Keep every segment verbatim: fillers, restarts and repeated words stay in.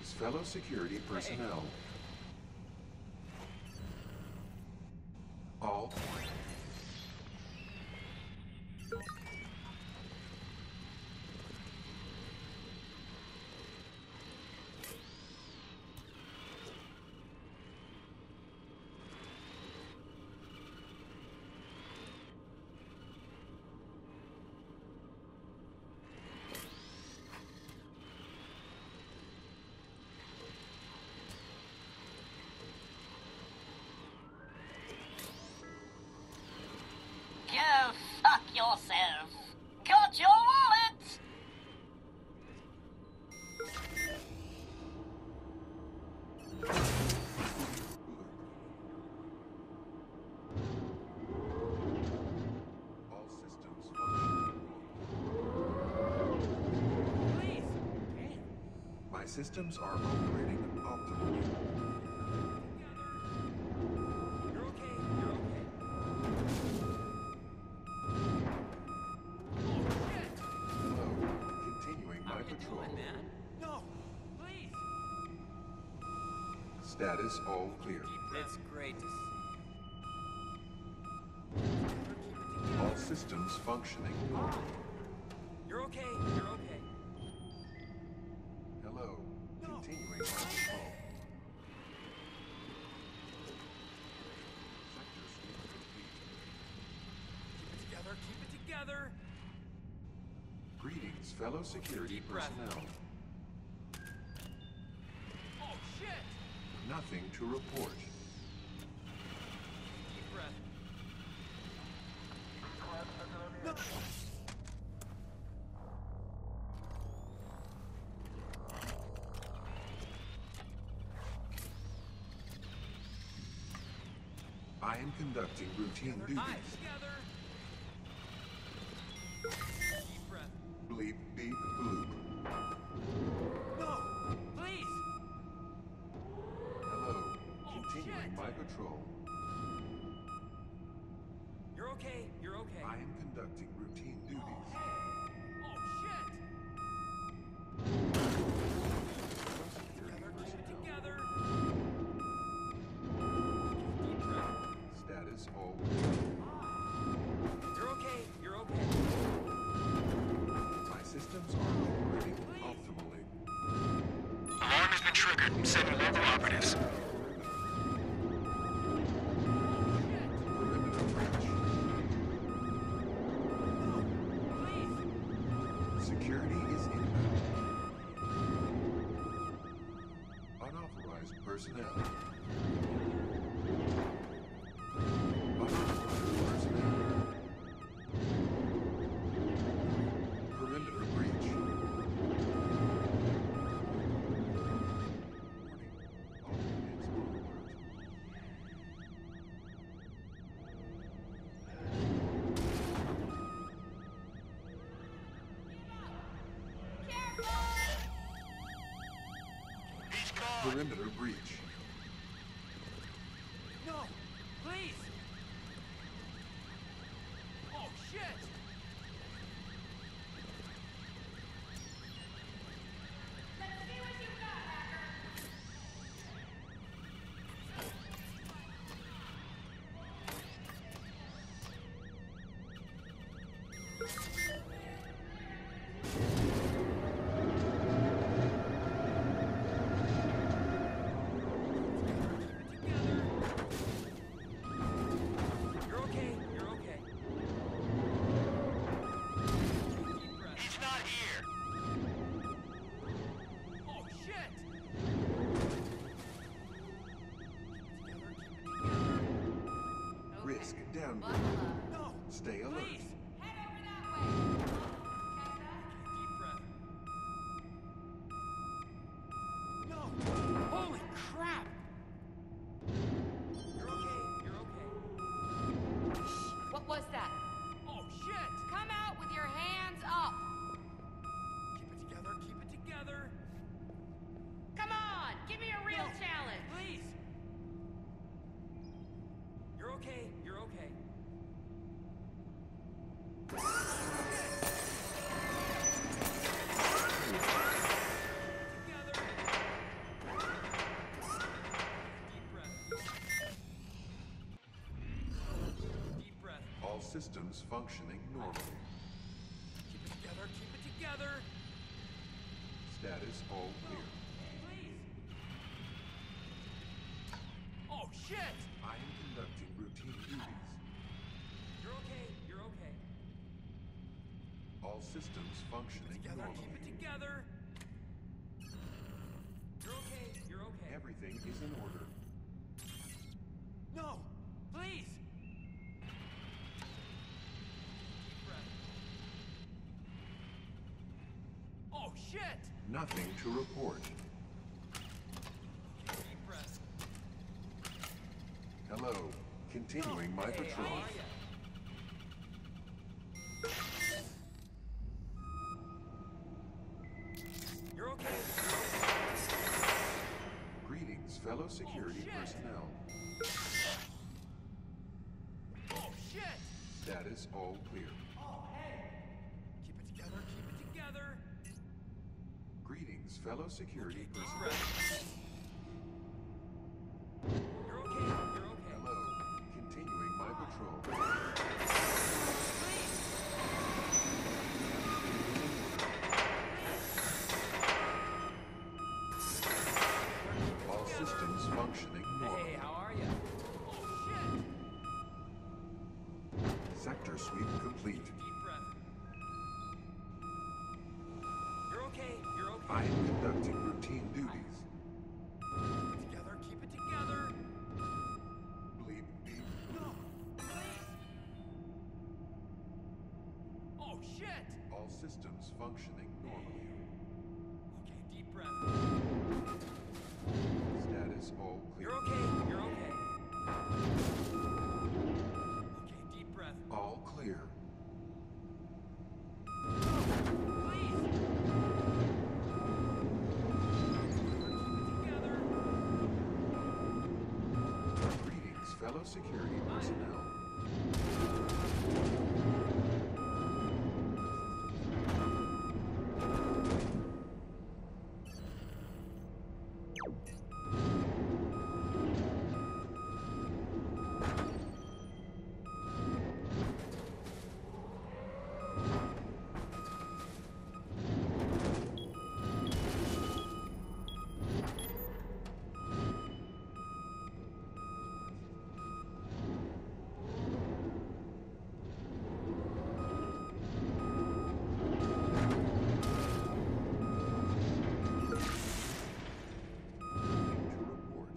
Greetings, fellow security personnel. All. Go fuck yourself! Got your wallet! All systems functioning. Please! My systems are operating optimally. You're okay, you're okay. Hello. Continuing my How you patrol. doing, man? No! Please! Status all clear. It's great to see. All systems functioning normally. You're okay, you're okay. Hello. No. Continuing my patrol. Sector sweep complete. Keep it together, keep it together! Greetings, fellow security Deep breath. personnel. Oh, shit! Nothing to report. Deep breath. No. I am conducting routine duties. Eyes together! Deep breath. Bleep, beep, bloop. No! Please! Hello. Oh, Continuing shit. my patrol. You're okay, you're okay. I am conducting routine duties. Oh, shit! Together, keep it together! Deep breath. Status all. You're okay, you're okay. My systems are operating optimally. Alarm has been triggered. Sending local operatives. Perimeter breach. Please! Security is inbound. Unauthorized personnel. Unauthorized personnel. Perimeter breach. Warning. All units on alert. He's gone. Perimeter breach. No! Please! Oh, shit! You're okay, you're okay. Deep breath. He's not here. Oh, shit! Risk down. No! Stay alert. Please! Deep breath. No! Holy crap! You're okay, you're okay. What was that? Oh, shit! Come out with your hands up! Keep it together, keep it together! Come on! Give me a real No. challenge! Please! You're okay, you're okay. systems functioning normally. Keep it together, keep it together. Status all clear. Please. Oh, shit! I am conducting routine duties. You're okay, you're okay. All systems Keep it functioning together, normally. keep it together. You're okay, you're okay. Everything is in order. No! Please! Deep breath. Oh, shit! Nothing to report. Okay, deep breath. Hello. Continuing my Hey, patrol. how are ya? You're okay. Greetings, fellow security shit. personnel. Oh, shit! Status all clear. Oh, hey! Keep it together, keep it together. Greetings, fellow security Okay, deep personnel. breath. You're okay, you're okay. Hello. Continuing my patrol. Please! All systems functioning Hey, normally. how are ya? Oh, shit! Sector sweep complete. Deep breath. You're okay, you're okay. I am conducting routine duties. Keep it together, keep it together. Bleep, beep. No, please! Oh, shit! All systems functioning normally. Okay, deep breath. Status all clear. You're okay, you're okay. Okay, deep breath. All clear. Please! Together. Greetings, fellow security personnel. Nothing to report.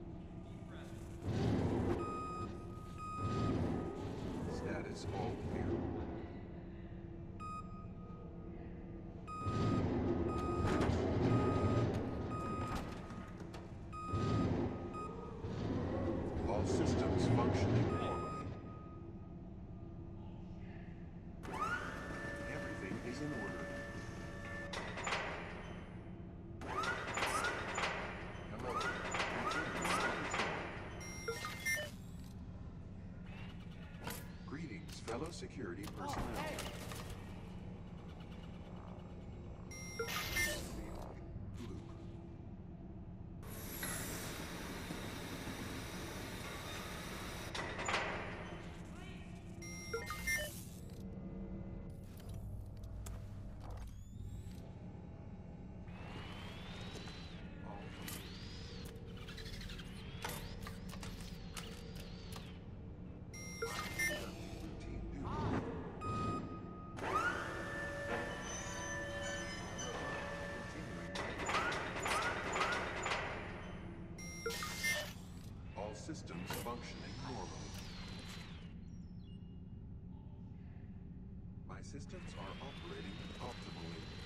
Status all clear. All systems functioning normally. Everything is in order. Hello. Continuing my patrol. Greetings, fellow security personnel. Bloop. All routine duty. All systems functioning normally. My systems are operating optimally.